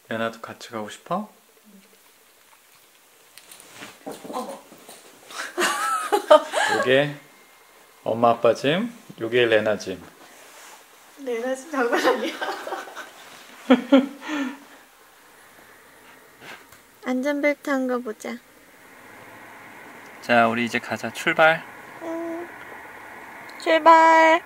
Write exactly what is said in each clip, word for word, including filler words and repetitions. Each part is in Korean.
레나도 같이 가고 싶어? 어머. 요게 엄마 아빠 짐, 요게 레나 짐. 레나 짐 장난 아니야. 안전벨트 한 거 보자. 자, 우리 이제 가자. 출발. 응. 출발.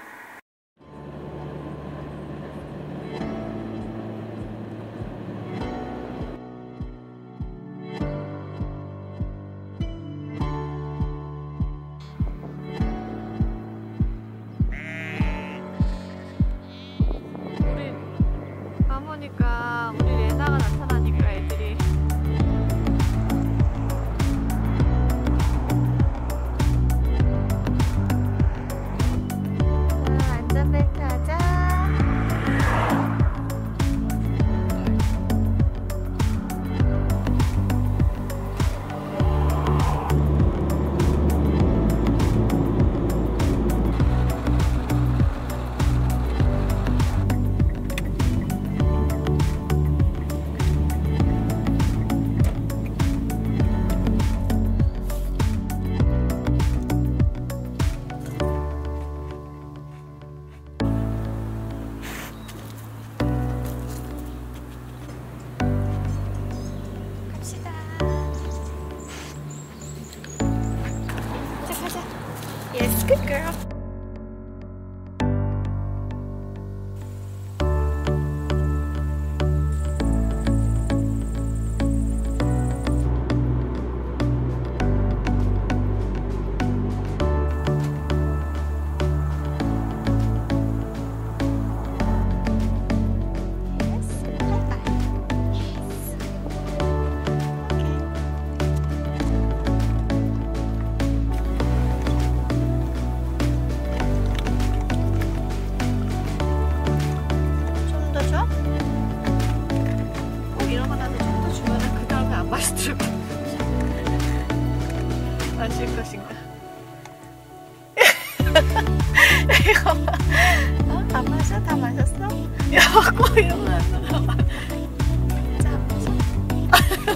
우리 가보니까 우리 레나가 나타나니까 애들이 안전벨트 하자. 갑시다. 가자, 가자. Yes, good girl. 좀 더 줘? 꼭 이런 거 나도 좀 더 주면은 그 다음에 안 마시더라고. 마실 것인가? 이거 봐. 어? 다 마셔? 다 마셨어? 야, 꼭 이런 거 안 나가. 자, 마셔.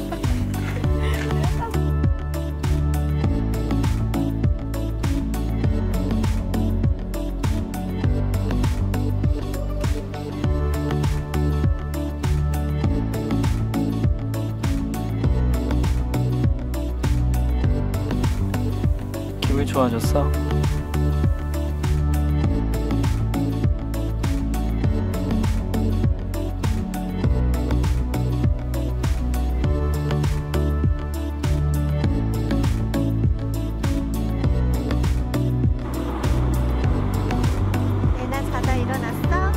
기분이 좋아졌어? 레나 자다 일어났어?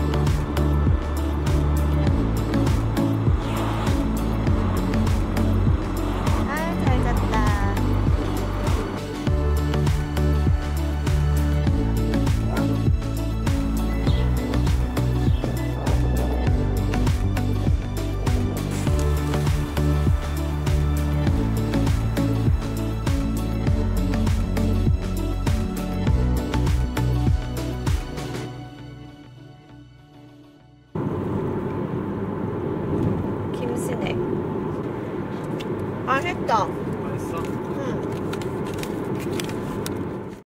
아, 잘 잤다. 김스낵 맛있다.